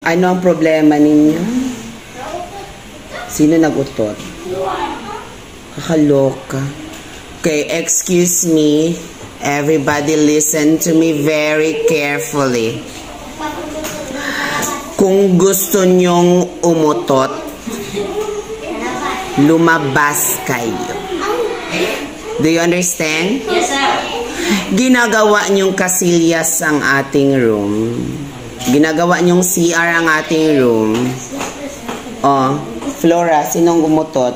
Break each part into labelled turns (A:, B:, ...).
A: Ano ang problema ninyo? Sino nagutot? Kakaloka. Okay, excuse me. Everybody listen to me very carefully. Kung gusto nyong umutot, lumabas kayo. Do you understand?
B: Yes, sir.
A: Ginagawa nyong kasilyas ang ating room. Ginagawa nyong CR ang ating room. Oh, Flora, sinong umutot?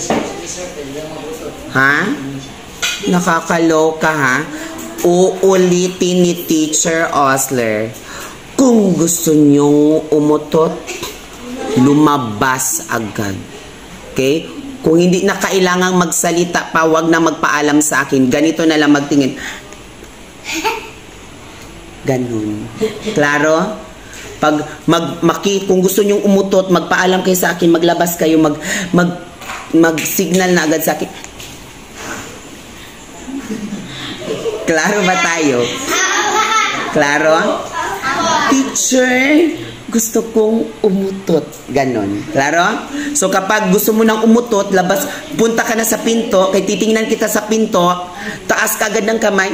A: Ha? Nakakaloka, ha? Uulitin ni Teacher Osler. Kung gusto nyong umutot, lumabas agad. Okay? Kung hindi na kailangang magsalita pa, wag na magpaalam sa akin. Ganito na lang magtingin. Ganun. Klaro? Kung gusto nyong umutot, magpaalam kayo sa akin, maglabas kayo, mag-signal na agad sa akin. Klaro ba tayo? Klaro? Teacher, gusto kong umutot. Ganon. Klaro? So kapag gusto mo nang umutot, labas, punta ka na sa pinto, kay titingnan kita sa pinto, taas ka agad ng kamay.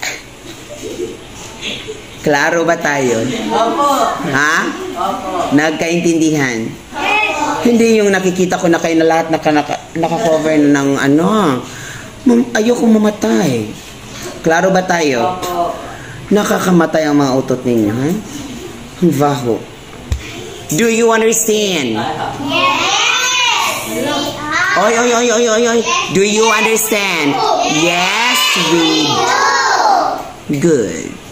A: Klaro ba tayo?
B: Opo.
A: Ha?
B: Opo.
A: Nagkaintindihan? Hindi yung nakikita ko na kayo na lahat naka-cover ng ano. Ayoko mamatay. Klaro ba tayo?
B: Opo.
A: Nakakamatay ang mga utot ninyo, ha? Ang baho. Do you understand?
C: Yes!
A: Oy, oy, oy, oy, oy, oy. Do you understand? Yes, we do. Good.